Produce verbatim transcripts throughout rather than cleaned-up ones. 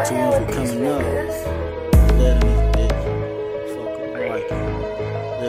to ones we coming up. Letting this bitch fuck up like it.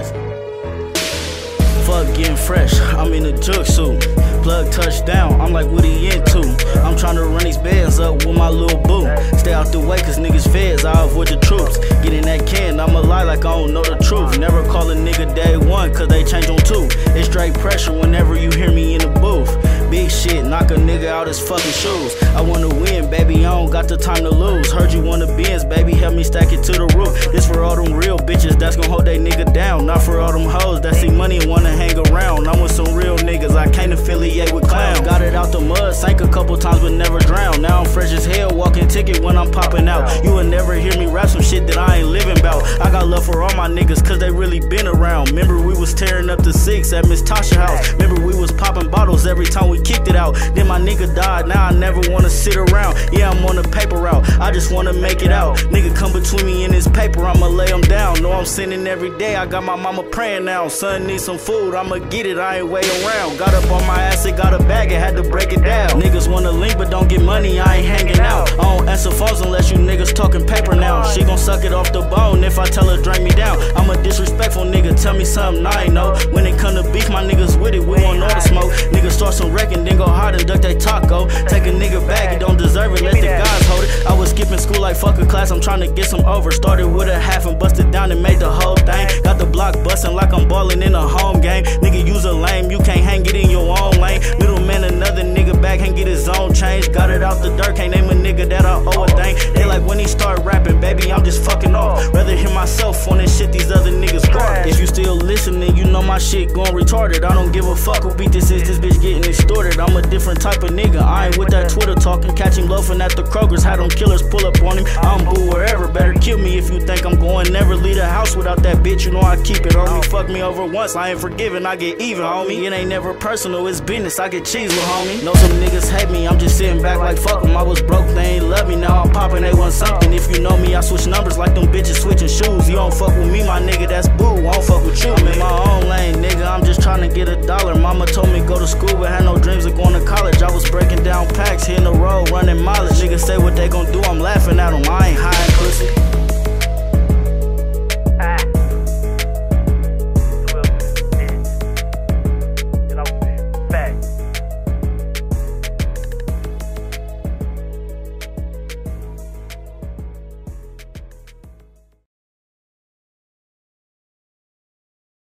Listen. Fuck getting fresh, I'm in a jug suit. Plug touchdown, I'm like, what he into? I'm tryna run these bands up with my little boo. Stay out the way cause niggas feds, I avoid the troops. Get in that can, I'ma lie like I don't know the truth. Never call a nigga day one cause they change on two. It's straight pressure whenever you hear me in the booth. Big shit, knock a nigga out his fucking shoes. I wanna win, baby, I don't got the time to lose. Heard you wanna Benz, baby, help me stack it to the roof. This for all them real bitches that's gon' hold they nigga down. Not for all them hoes that see money and wanna hang around. I'm with some real niggas, I can't affiliate with clowns. Got it out the mud, sank a couple times but never drowned. Now I'm fresh as hell, walking ticket when I'm popping out. You will never hear me rap some shit that I ain't living about. I got love for all my niggas cause they really been around. Remember we was tearing up the six at Miss Tasha house. Remember we was popping bottles every time we kicked it out. Then my nigga died, now I never wanna sit around. Yeah, I'm on the paper route, I just wanna make it out. Nigga come between me and his paper, I'ma lay him down. Know I'm sinning every day, I got my mama praying now. Son needs some food, I'ma get it, I ain't waiting around. Got up on my ass, it got a bag, it had to break it down. Niggas wanna link but don't get money, I ain't hanging out. I don't answer phones unless you niggas talking paper now. She gon' suck it off the bone if I tell her drag me down. I'm a disrespectful nigga, tell me something I ain't know. When it come to beef, my niggas with it, we want all the smoke. Niggas start some wrecking, then go hard and duck that taco. Take a nigga back, he don't deserve it, let the guys hold it. I was skipping school like fuck a class, I'm trying to get some over. Started with a half and busted down and made the whole thing. Got the block bustin' like I'm ballin' in a home game. Nigga use a lame, you can't hang it in your own lane. Middleman another nigga back, can't get his own change. Got it out the dirt, can't name a nigga that I owe a thing. They like when he start rapping, baby, I'm just fucking off. Rather hear myself on this shit these other niggas spark. If you still listening, you know my shit going retarded. I don't give a fuck who beat this is, this bitch getting extorted. I'm a different type of nigga, I ain't with that Twitter talking. Catch him loafing at the Kroger's, had them killers pull up on him. I'm boo wherever, better kill me if you think I'm going. Never leave the house without that bitch, you know I keep it on me. Fuck me over once, I ain't forgiving, I get even, homie. It ain't never personal, it's business, I get cheese with homie. Know some niggas hate me, I'm just sitting back like fuck them. I was broke, they ain't love me, now I'm popping, they want something. If you know me, I switch numbers like them bitches switching shoes. You don't fuck with me, my nigga, that's boo, I don't fuck with you. I'm in my own lane, nigga, I'm just trying to get a dollar. Mama told me go to school, but had no dreams of going to college. I was breaking down packs, hitting the road, running mileage. Niggas say what they gon' do,